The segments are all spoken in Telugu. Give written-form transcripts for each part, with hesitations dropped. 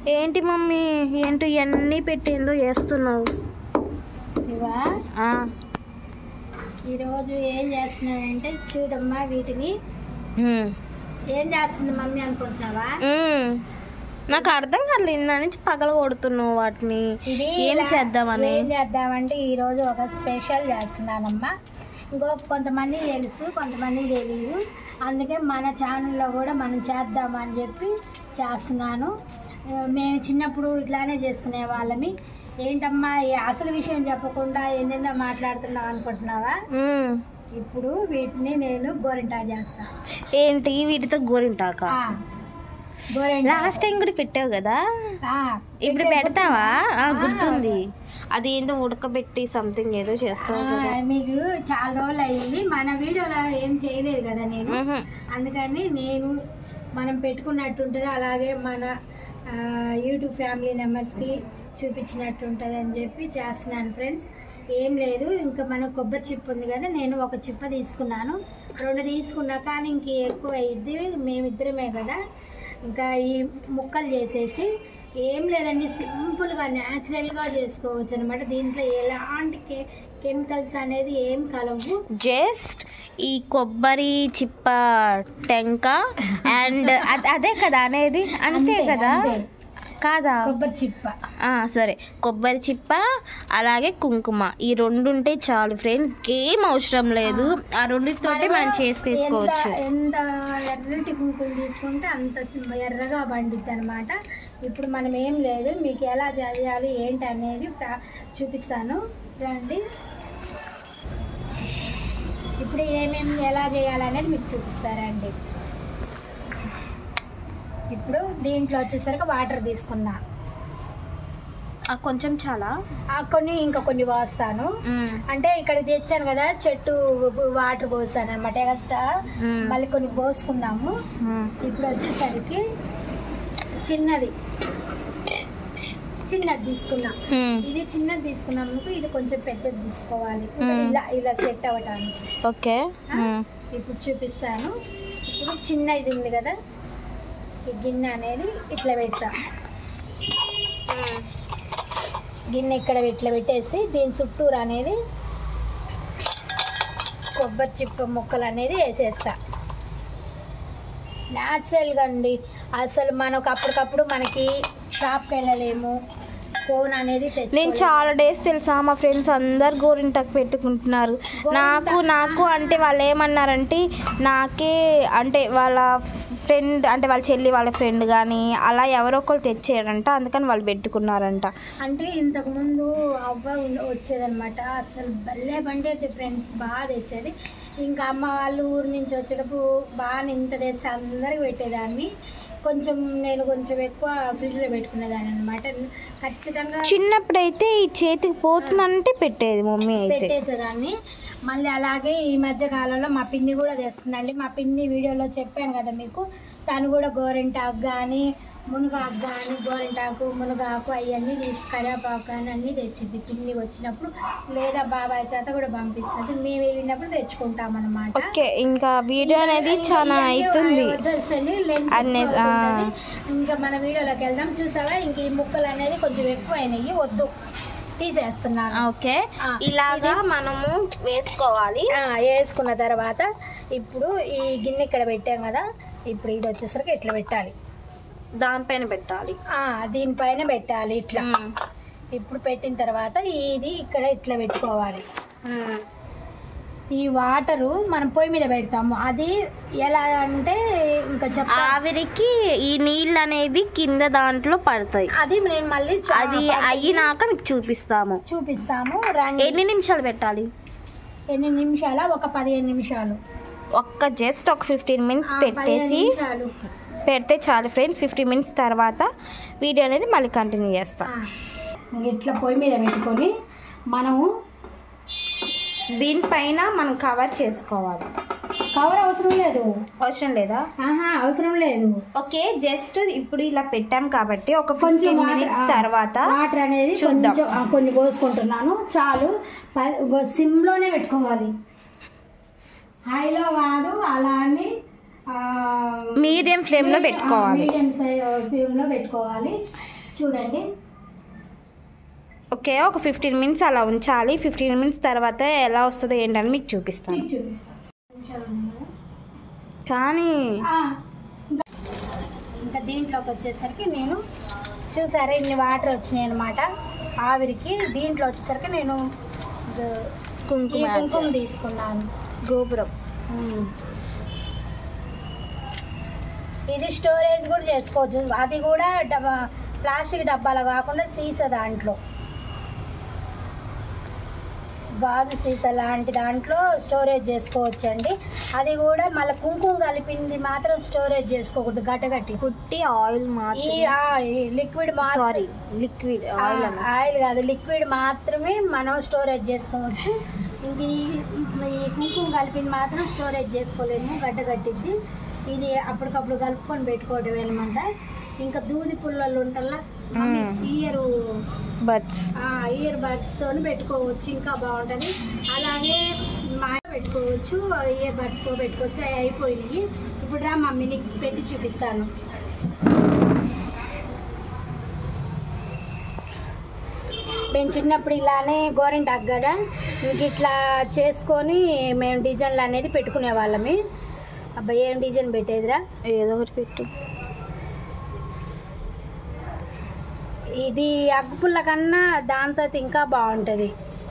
ఏంటి మమ్మీ ఏంటి ఇవన్నీ పెట్టి ఏందో చేస్తున్నావు? ఇవా ఈరోజు ఏం చేస్తున్నానంటే చూడమ్మా, వీటిని ఏం చేస్తుంది మమ్మీ అనుకుంటున్నావా? నాకు అర్థం కాలేదు, నా నుంచి పగల కొడుతున్నావు వాటిని. ఏం చేద్దామని? ఏం చేద్దామంటే ఈరోజు ఒక స్పెషల్ చేస్తున్నానమ్మా. కొంతమంది తెలుసు, కొంతమంది తెలియదు. అందుకే మన ఛానల్లో కూడా మనం చేద్దామని చెప్పి చేస్తున్నాను. మేము చిన్నప్పుడు ఇట్లానే చేసుకునే వాళ్ళమి. ఏంటమ్మా అసలు విషయం చెప్పకుండా ఏంటంటే మాట్లాడుతున్నావు అనుకుంటున్నావా? ఇప్పుడు వీటిని నేను గోరింటాకు చేస్తాను. ఏంటి వీటితో గోరింటాక? లాస్ట్ టైం కూడా పెట్టావు కదా, ఇప్పుడు పెడతావా? గుర్తుంది, అది ఏందో ఉడకబెట్టి సంథింగ్ ఏదో చేస్తావు. మీకు చాలా రోజులు అయ్యింది మన వీడియోలో ఏం చేయలేదు కదా నేను, అందుకని నేను మనం పెట్టుకున్నట్టుంటుంది, అలాగే మన యూట్యూబ్ ఫ్యామిలీ మెంబర్స్కి చూపించినట్టుంటుంది అని చెప్పి చేస్తున్నాను ఫ్రెండ్స్. ఏం లేదు, ఇంకా మన కొబ్బరి చిప్ప ఉంది కదా, నేను ఒక చిప్ప తీసుకున్నాను, 2 తీసుకున్నా, కానీ ఇంక ఎక్కువ అయ్యిద్ది, మేమిద్దరమే కదా. ఇంకా ఈ ముక్కలు చేసేసి ఏం లేదండి, సింపుల్గా న్యాచురల్గా చేసుకోవచ్చు అనమాట. దీంట్లో ఎలాంటి కెమికల్స్ అనేది ఏం కలవు. జస్ట్ ఈ కొబ్బరి చిప్ప టెంక అండ్ అదే కదా అనేది, అంతే కదా? కాదా? కొబ్బరి చిప్ప, సరే, కొబ్బరి చిప్ప అలాగే కుంకుమ, ఈ 2 ఉంటే చాలు ఫ్రెండ్స్, ఏం అవసరం లేదు. ఆ 2తో మనం చేసుకోవచ్చు. ఎంత ఎర్రటి కుంకుమ తీసుకుంటే అంత ఎర్రగా పండిద్ది అనమాట. ఇప్పుడు మనం ఏం లేదు, మీకు ఎలా చేయాలి ఏంటి అనేది చూపిస్తాను రండి. ఇప్పుడు ఏమేమి ఎలా చేయాలనేది మీకు చూపిస్తారండి. ఇప్పుడు దీంట్లో వచ్చేసరికి వాటర్ తీసుకున్నా, కొంచెం చాలా, ఇంకా కొన్ని పోస్తాను. అంటే ఇక్కడ తెచ్చాను కదా, చెట్టు వాటర్ పోసాను అనమాట ఎక్స్ట్రా, మళ్ళీ కొన్ని పోసుకుందాము. ఇప్పుడు వచ్చేసరికి చిన్నది తీసుకున్నా, ఇది చిన్నది తీసుకున్నాము, ఇది కొంచెం పెద్దది తీసుకోవాలి, ఇలా సెట్ అవ్వటానికి. ఓకే, ఇప్పుడు చూపిస్తాను. ఇప్పుడు చిన్నది ఉంది కదా, ఈ గిన్నె అనేది ఇట్లా పెడతా, గిన్నె ఇక్కడ ఇట్లా పెట్టేసి దీని చుట్టూరు అనేది కొబ్బరి చిప్ప ముక్కలు అనేది వేసేస్తా. న్యాచురల్గా అండి, అసలు మనకు అప్పటికప్పుడు మనకి షాప్కి వెళ్ళలేము, ఫోన్ అనేది నేను చాలా డేస్ తెలుసా, మా ఫ్రెండ్స్ అందరు గోరింటాకు పెట్టుకుంటున్నారు. నాకు అంటే వాళ్ళు ఏమన్నారంటే, నాకే అంటే వాళ్ళ ఫ్రెండ్ అంటే వాళ్ళ చెల్లి వాళ్ళ ఫ్రెండ్ కానీ అలా ఎవరో ఒకరు తెచ్చేయడంట, అందుకని వాళ్ళు పెట్టుకున్నారంట. అంటే ఇంతకుముందు అవ్వ వచ్చేదనమాట, అసలు భలే పండేది ఫ్రెండ్స్, బాగా తెచ్చేది. ఇంకా అమ్మ వాళ్ళు ఊరి నుంచి వచ్చేటప్పుడు బాగా ఇంత తెస్తే అందరికి పెట్టేదాన్ని. నేను కొంచెం ఎక్కువ ఫ్రిడ్జ్లో పెట్టుకునేదాన్ని అనమాట. ఖచ్చితంగా చిన్నప్పుడైతే ఈ చేతికి పోతుందంటే పెట్టేది మమ్మీ, పెట్టేసేదాన్ని. మళ్ళీ అలాగే ఈ మధ్య కాలంలో మా పిన్ని కూడా తెస్తుందండి. మా పిన్ని వీడియోలో చెప్పాను కదా మీకు, తను కూడా గోరింటాకు కానీ మునగాకు కానీ, గోరింటాకు మునగాకు అవన్నీ కరివేపాకు కానీ అన్నీ తెచ్చిద్ది పిన్ని వచ్చినప్పుడు, లేదా బాబాయ్ చేత కూడా పంపిస్తుంది. మేము వెళ్ళినప్పుడు తెచ్చుకుంటాం అనమాట. ఓకే, ఇంకా వీడియో అనేది చాలా అవుతుంది, ఇంకా మన వీడియోలోకి వెళ్దాం. చూసావా, ఇంక ఈ ముక్కలు అనేది కొంచెం ఎక్కువ అయినాయి, వద్దు తీసేస్తున్నాను. ఓకే, ఇలాగా మనము వేసుకోవాలి. వేసుకున్న తర్వాత ఇప్పుడు ఈ గిన్నె ఇక్కడ పెట్టాం కదా, ఇప్పుడు ఇది వచ్చేసరికి ఇట్లా పెట్టాలి, దానిపైన పెట్టాలి, దీనిపైన పెట్టాలి ఇట్లా. ఇప్పుడు పెట్టిన తర్వాత ఇది ఇక్కడ ఇట్లా పెట్టుకోవాలి. ఈ వాటరు మనం పొయ్యి మీద పెడతాము, అది ఎలా అంటే ఇంకా ఆవిరికి ఈ నీళ్ళు అనేది కింద దాంట్లో పడతాయి, అది నేను మళ్ళీ అది అయినాక మీకు చూపిస్తాము. ఎన్ని నిమిషాలు పెట్టాలి? ఎన్ని నిమిషాల? ఒక 15 నిమిషాలు, జస్ట్ ఒక 15 మినిట్స్ పెట్టేసి పెడితే చాలు ఫ్రెండ్స్. 15 మినిట్స్ తర్వాత వీడియో అనేది మళ్ళీ కంటిన్యూ చేస్తాం. ఇట్లా పొయ్యి మీద పెట్టుకొని మనము దీనిపైన మనం కవర్ చేసుకోవాలి. కవర్ అవసరం లేదా? అవసరం లేదు. ఓకే, జస్ట్ ఇప్పుడు ఇలా పెట్టాం కాబట్టి ఒక 15 మినిట్స్ తర్వాత వాటర్ అనేది కొన్ని పోసుకుంటున్నాను, చాలు. సిమ్లోనే పెట్టుకోవాలి, హైలో కాదు, అలా అని మీడియం ఫ్లేమ్లో పెట్టుకోవాలి. మీడియం ఫ్లేమ్లో పెట్టుకోవాలి. చూడండి. ఓకే, ఒక 15 మినిట్స్ అలా ఉంచాలి. 15 మినిట్స్ తర్వాత ఎలా వస్తుందో ఏంటని మీకు చూపిస్తాను. కానీ ఇంకా దీంట్లోకి వచ్చేసరికి నేను చూసారా ఇన్ని వాటర్ వచ్చినాయి అనమాట ఆవిరికి. దీంట్లో వచ్చేసరికి నేను కుంకుమ తీసుకున్నాను. గోపురం ఇది స్టోరేజ్ కూడా చేసుకోవచ్చు. అది కూడా ప్లాస్టిక్ డబ్బాలో కాకుండా సీసా దాంట్లో, గాజు సీసా లాంటి దాంట్లో స్టోరేజ్ చేసుకోవచ్చండి. అది కూడా మళ్ళీ కుంకుమ కలిపింది మాత్రం స్టోరేజ్ చేసుకోకూడదు, గడ్డగట్టి పుట్టి ఆయిల్ లిక్విడ్ లిక్విడ్ ఆయిల్ కాదు, లిక్విడ్ మాత్రమే మనం స్టోరేజ్ చేసుకోవచ్చు. ఇంక ఈ కుంకుమ కలిపింది మాత్రం స్టోరేజ్ చేసుకోలేము, గడ్డగట్టిద్ది. ఇది అప్పటికప్పుడు కలుపుకొని పెట్టుకోవటం అనమాట. ఇంకా దూది పుల్లలు ఉంటల్లా ఇయర్ బడ్స్ తోని పెట్టుకోవచ్చు, ఇంకా బాగుంటుంది. అలాగే మా పెట్టుకోవచ్చు, ఇయర్ బడ్స్ తో పెట్టుకోవచ్చు. అవి అయిపోయినాయి. ఇప్పుడు రా మమ్మీ నీకు పెట్టి చూపిస్తాను. మేము చిన్నప్పుడు ఇలానే గోరింటాకు కదా, ఇంక ఇట్లా చేసుకొని మేము డిజైన్లు అనేది పెట్టుకునే వాళ్ళమి. అబ్బాయి ఏం డిజైన్ పెట్టేదిరా? ఏదో ఒకటి పెట్టు. ఇది అగ్గుపుల్ల కన్నా దాంతో ఇంకా బాగుంటుంది.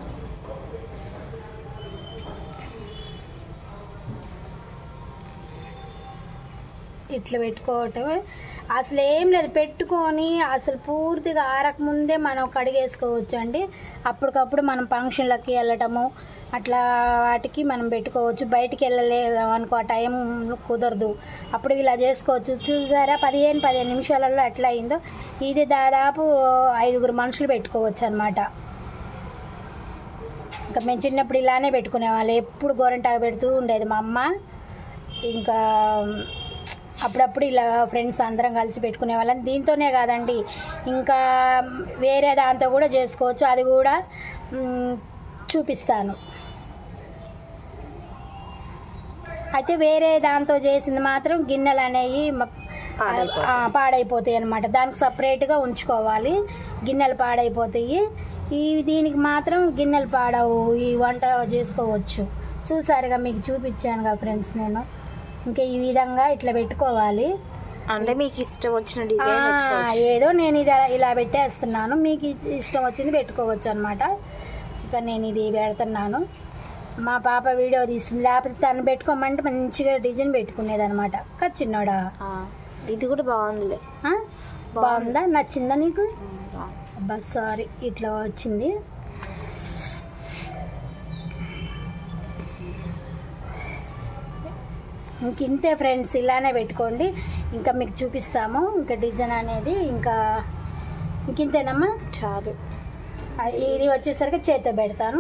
ఇట్లా పెట్టుకోవటమే. అసలు ఏం లేదు, పెట్టుకొని అసలు పూర్తిగా ఆరకముందే మనం కడిగేసుకోవచ్చు అండి. అప్పటికప్పుడు మనం ఫంక్షన్లకి వెళ్ళటము అట్లా వాటికి మనం పెట్టుకోవచ్చు. బయటికి వెళ్ళలేదు అనుకో, ఆ టైం కుదరదు, అప్పుడు ఇలా చేసుకోవచ్చు. చూసారా 15 నిమిషాలలో ఎట్లా అయిందో. ఇది దాదాపు 5 మనుషులు పెట్టుకోవచ్చు అనమాట. ఇంకా మేము చిన్నప్పుడు ఇలానే పెట్టుకునేవాళ్ళం. ఎప్పుడు గోరింటాకు పెడుతూ ఉండేది మా అమ్మ. ఇంకా అప్పుడప్పుడు ఇలా ఫ్రెండ్స్ అందరం కలిసి పెట్టుకునే వాళ్ళం. దీంతోనే కాదండి, ఇంకా వేరే దాంతో కూడా చేసుకోవచ్చు. అది కూడా చూపిస్తాను. అయితే వేరే దాంతో చేసింది మాత్రం గిన్నెలు అనేవి పాడైపోతాయి అన్నమాట. దానికి సపరేట్గా ఉంచుకోవాలి, గిన్నెలు పాడైపోతాయి. దీనికి మాత్రం గిన్నెలు పాడవు, ఈ వంట చేసుకోవచ్చు. చూసారుగా, మీకు చూపించానుగా ఫ్రెండ్స్ నేను. ఇంకా ఈ విధంగా ఇట్లా పెట్టుకోవాలి. అంటే మీకు ఇష్టం వచ్చిన డిజైన్ ఏదో నేను ఇది ఇలా పెట్టేస్తున్నాను, మీకు ఇష్టం వచ్చింది పెట్టుకోవచ్చు అనమాట. ఇంకా నేను ఇది పెడుతున్నాను. మా పాప వీడియో తీస్తుంది, లేకపోతే తను పెట్టుకోమంటే మంచిగా డిజైన్ పెట్టుకునేది అనమాట. చిన్నోడా ఇది కూడా బాగుందిలే. బాగుందా? నచ్చిందా నీకు? అబ్బా సారీ, ఇట్లా వచ్చింది. ఇంక ఇంతే ఫ్రెండ్స్, ఇలానే పెట్టుకోండి. ఇంకా మీకు చూపిస్తాము ఇంకా డిజైన్ అనేది. ఇంకింతేనమ్మా, చాలు. ఇది వచ్చేసరికి చేతితో పెడతాను.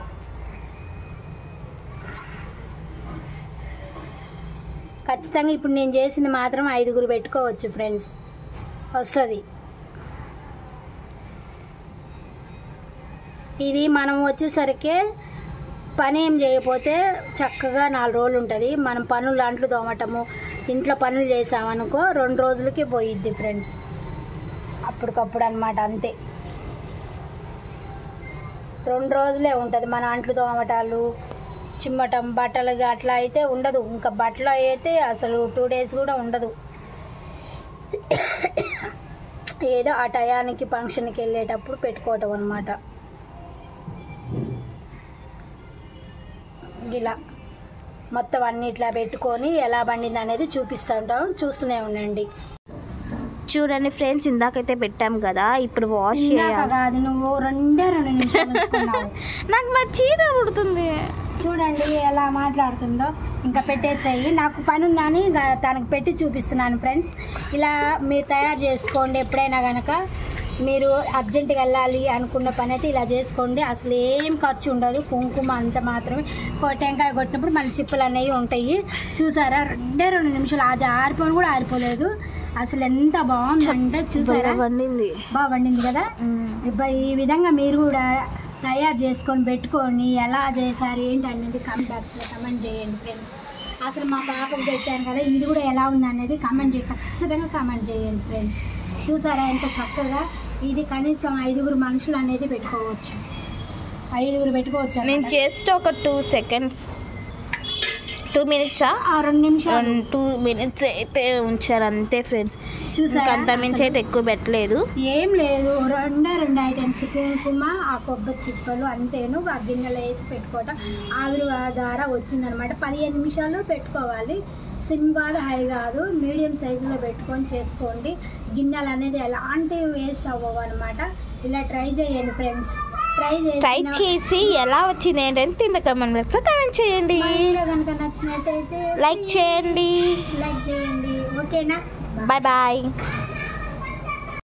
ఖచ్చితంగా ఇప్పుడు నేను చేసింది మాత్రం 5 పెట్టుకోవచ్చు ఫ్రెండ్స్, వస్తుంది. ఇది మనం వచ్చేసరికి పని ఏం చేయకపోతే చక్కగా 4 రోజులు ఉంటుంది. మనం పనులు అంట్లు తోమటము, ఇంట్లో పనులు చేసామనుకో 2 రోజులకి పోయిద్ది ఫ్రెండ్స్, అప్పటికప్పుడు అనమాట. అంతే, 2 రోజులే ఉంటుంది. మన అంట్లు తోమటాలు, చిమ్మటం, బట్టలు అట్లా అయితే ఉండదు. ఇంకా బట్టలు అయితే అసలు 2 డేస్ కూడా ఉండదు. ఏదో ఆ టయానికి ఫంక్షన్కి వెళ్ళేటప్పుడు పెట్టుకోవటం అనమాట. ఇలా మొత్తం అన్ని ఇట్లా పెట్టుకొని ఎలా పండింది అనేది చూపిస్తుంటాం, చూస్తూనే ఉండండి. చూడండి ఫ్రెండ్స్, ఇందాకైతే పెట్టాం కదా, ఇప్పుడు వాష్ చేయాలి. కాదు, నువ్వు 2 నిమిషాలు నాకు మా చీత పుడుతుంది. చూడండి ఎలా మాట్లాడుతుందో. ఇంకా పెట్టేసాయి, నాకు పని ఉందని తనకు పెట్టి చూపిస్తున్నాను ఫ్రెండ్స్. ఇలా మీరు తయారు చేసుకోండి. ఎప్పుడైనా కనుక మీరు అర్జెంటుగా వెళ్ళాలి అనుకున్న పని అయితే ఇలా చేసుకోండి. అసలు ఏం ఖర్చు ఉండదు, కుంకుమ అంత మాత్రమే. టెంకాయ కొట్టినప్పుడు మన చిప్పులు అనేవి ఉంటాయి. చూసారా, 2 నిమిషాలు. అది ఆరిపోని కూడా ఆరిపోలేదు. అసలు ఎంత బాగుందంటే చూసారా, బాగా వండింది కదా. ఈ విధంగా మీరు కూడా తయారు చేసుకొని పెట్టుకొని ఎలా చేశారు ఏంటి అనేది కామెంట్ బాక్స్లో కమెంట్ చేయండి ఫ్రెండ్స్. అసలు మా పాపకు పెట్టాను కదా, ఇది కూడా ఎలా ఉంది అనేది ఖచ్చితంగా కామెంట్ చేయండి ఫ్రెండ్స్. చూసారా ఎంత చక్కగా. ఇది కనీసం 5 మనుషులు అనేది పెట్టుకోవచ్చు, 5 పెట్టుకోవచ్చు. నేను జస్ట్ ఒక 2 seconds 2 minutes 2 నిమిషాలు 2 minutes అయితే ఉంచారు అంతే ఫ్రెండ్స్. చూసారా అంత మించి అయితే ఎక్కువ పెట్టలేదు. ఏం లేదు, 2 ఐటమ్స్, కుంకుమ, ఆ కొబ్బరి చిప్పలు అంతేను. ఆ గిన్నెలో వేసి పెట్టుకోవటం ఆవిరి ద్వారా వచ్చిందనమాట. 15 నిమిషాలు పెట్టుకోవాలి. సిమ్ కాదు, హై కాదు, మీడియం సైజులో పెట్టుకొని చేసుకోండి. గిన్నెలు అనేది ఎలాంటి వేస్ట్ అవ్వవు అనమాట. ఇలా ట్రై చేయండి ఫ్రెండ్స్. ట్రై చేసి ఎలా వచ్చింది ఏంటంటే కింద కామెంట్ బాక్స్లో కామెంట్ చేయండి. వీడియో కనుక నచ్చినట్టయితే లైక్ చేయండి. ఓకేనా? Bye bye.